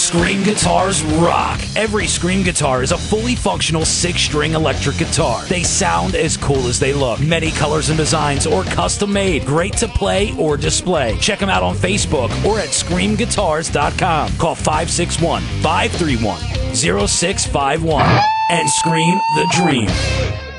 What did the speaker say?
Scream guitars rock. Every Scream guitar is a fully functional 6-string electric guitar. They sound as cool as they look. Many colors and designs or custom made. Great to play or display. Check them out on Facebook or at screamguitars.com. Call 561-531-0651 and scream the dream.